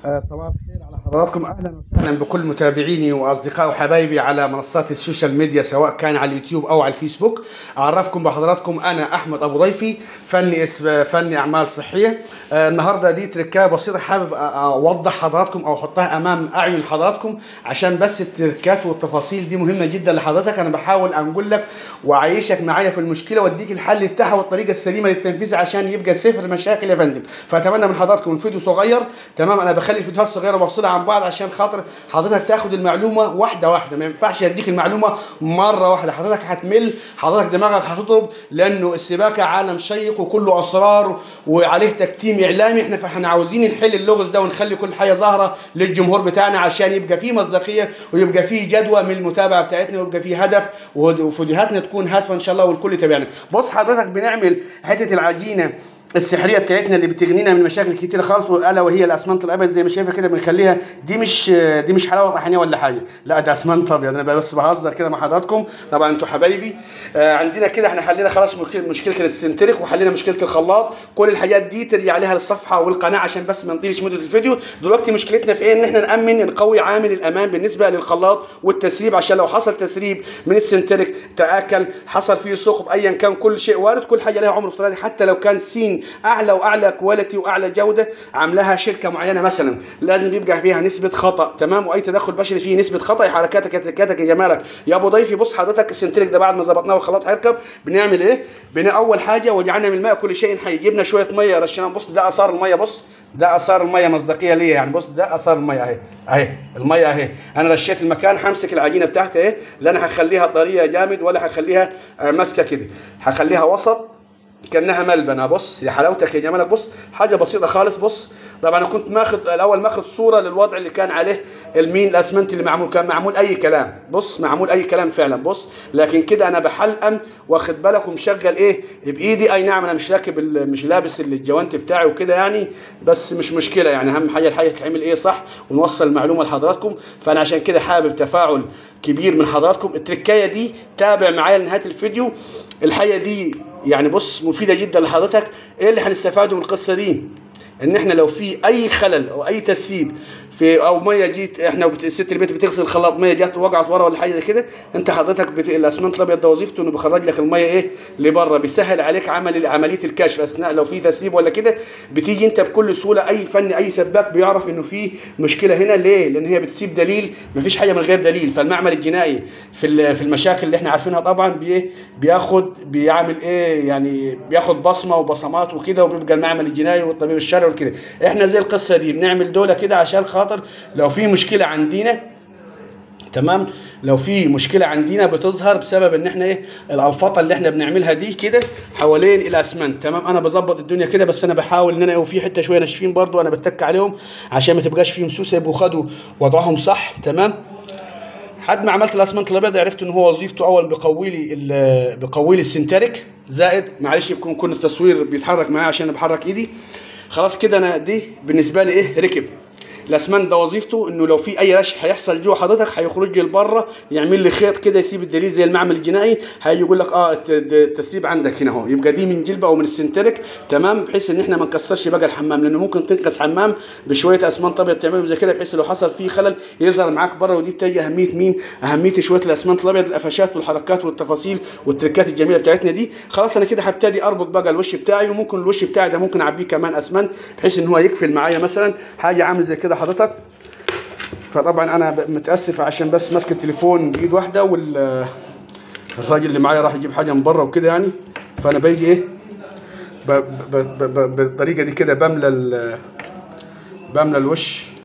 صباح الخير على حضراتكم، اهلا وسهلا بكل متابعيني واصدقائي وحبايبي على منصات السوشيال ميديا سواء كان على اليوتيوب او على الفيسبوك. اعرفكم بحضراتكم انا احمد ابو ضيفي، فني اعمال صحيه. النهارده دي تركايه بسيطه حابب اوضح حضراتكم او احطها امام اعين حضراتكم، عشان بس التركات والتفاصيل دي مهمه جدا لحضرتك. انا بحاول اقول لك واعيشك معايا في المشكله واديك الحل بتاعها والطريقه السليمه للتنفيذ عشان يبقى صفر مشاكل يا فندم. فاتمنى من حضراتكم الفيديو صغير، تمام؟ انا بخلي الفيديوهات صغيره وبفصلها عن بعض عشان خاطر حضرتك تاخد المعلومه واحده واحده. ما ينفعش اديك المعلومه مره واحده، حضرتك هتمل، حضرتك دماغك هتضرب، لانه السباكه عالم شيق وكله اسرار وعليه تكتيم اعلامي. احنا عاوزين نحل اللغز ده ونخلي كل حاجه ظاهره للجمهور بتاعنا عشان يبقى فيه مصداقيه ويبقى فيه جدوى من المتابعه بتاعتنا ويبقى فيه هدف وفيديوهاتنا تكون هادفه ان شاء الله والكل يتابعنا. بص حضرتك، بنعمل حته العجينه السحريه بتاعتنا اللي بتغنينا من مشاكل كتيره خالص، الا وهي الاسمنت الابيض. زي ما شايفها كده بنخليها دي مش حلاوه طحينيه ولا حاجه، لا ده اسمنت ابيض. انا بس بهزر كده مع حضراتكم، طبعا انتوا حبايبي. عندنا كده احنا حلينا خلاص مشكله السنتريك وحلينا مشكله الخلاط. كل الحاجات دي ترجع عليها للصفحه والقناه عشان بس ما نطيلش مده الفيديو. دلوقتي مشكلتنا في ايه؟ ان احنا نقوي عامل الامان بالنسبه للخلاط والتسريب، عشان لو حصل تسريب من السنتريك تاكل، حصل فيه ثقب، ايا كان كل شيء وارد، كل حاجه لها عمر افتراضي. حتى لو كان سين اعلى واعلى كواليتي واعلى جوده عاملاها شركه معينه مثلا، لازم يبقى فيها نسبه خطا، تمام؟ واي تدخل بشري فيه نسبه خطا. حركاتك يا تركاتك يا جمالك يا ابو ضيفي. بص حضرتك، السنتريك ده بعد ما ظبطناه والخلاط هيركب بنعمل ايه؟ اول حاجه وجعنا من الماء كل شيء حي، جبنا شويه ميه رشيناهم. بص ده اثار الميه، بص ده اثار الميه مصداقيه ليه يعني. بص ده اثار الميه اهي الميه اهي. انا رشيت المكان، همسك العجينه بتاعتي اهي، لا انا هخليها طريه جامد ولا هخليها ماسكه كده، هخليها وسط كانها ملبنه. بص يا حلاوتك يا جمالك، بص حاجه بسيطه خالص. بص طبعا انا كنت ماخد صوره للوضع اللي كان عليه الاسمنت اللي معمول، كان معمول اي كلام. بص معمول اي كلام فعلا. بص لكن كده انا بحلقم واخد بالك ومشغل ايه بايدي. اي نعم انا مش لابس الجوانت بتاعي وكده يعني، بس مش مشكله يعني. اهم حاجه الحاجه تتعمل ايه صح ونوصل المعلومه لحضراتكم. فانا عشان كده حابب تفاعل كبير من حضراتكم. التركايه دي تابع معايا لنهايه الفيديو. الحاجه دي يعني بص مفيده جدا لحضرتك. ايه اللي هنستفاده من القصه دي؟ ان احنا لو في اي خلل او اي تسريب في او ميه جيت، احنا ست البيت بتغسل الخلاط، ميه جت وقعت ورا ولا حاجه زي كده، انت حضرتك الاسمنت الابيض ده وظيفته انه بيخرج لك الميه ايه لبره، بيسهل عليك عمليه الكشف اثناء لو في تسريب ولا كده. بتيجي انت بكل سهوله، اي فني اي سباك بيعرف انه في مشكله هنا. ليه؟ لان هي بتسيب دليل، مفيش حاجه من غير دليل. فالمعمل الجنائي في المشاكل اللي احنا عارفينها طبعا بيعمل ايه يعني، بياخد بصمه وبصمات وكده، وبيبقى المعمل الجنائي والطبيب الشرعي وكده. احنا زي القصه دي بنعمل دولة كده عشان خاطر لو في مشكله عندنا، تمام؟ لو في مشكله عندنا بتظهر بسبب ان احنا الالفاطه اللي احنا بنعملها دي كده حوالين الاسمنت، تمام؟ انا بظبط الدنيا كده، بس انا بحاول ان انا وفي حته شويه ناشفين برضو انا بتك عليهم عشان ما تبقاش فيهم سوسه، يبقوا خدوا وضعهم صح، تمام؟ حد ما عملت الاسمنت الابيض عرفت ان هو وظيفته اول بيقوي لي السنتريك، زائد معلش يكون التصوير بيتحرك معايا عشان انا بحرك ايدي. خلاص كده انا دي بالنسبه لي ركب. الاسمنت ده وظيفته انه لو في اي رش هيحصل جوه حضرتك هيخرج لي لبره، يعمل لي خيط كده يسيب الدليل زي المعمل الجنائي. هيجي يقول لك التسريب عندك هنا اهو، يبقى دي من جلبه او من السنتريك، تمام؟ بحيث ان احنا ما نكسرش بقى الحمام، لانه ممكن تنقص حمام بشويه اسمنت ابيض تعملهم زي كده، بحيث لو حصل فيه خلل يظهر معاك بره. ودي بتجي اهميه مين؟ اهميه شويه الاسمنت الابيض، القفشات والحركات والتفاصيل والتركات الجميله بتاعتنا دي. خلاص انا كده هبتدي اربط بقى الوش بتاعي، وممكن الوش بتاعي ده ممكن اعبيه كمان اسمنت بحيث ان هو يقفل معايا مثلا حاجه عامل زي كده حضرتك. فطبعا انا متاسف عشان بس ماسك التليفون بايد واحده، والراجل اللي معايا راح يجيب حاجه من بره وكده يعني. فانا باجي بالطريقه دي كده بملى الوش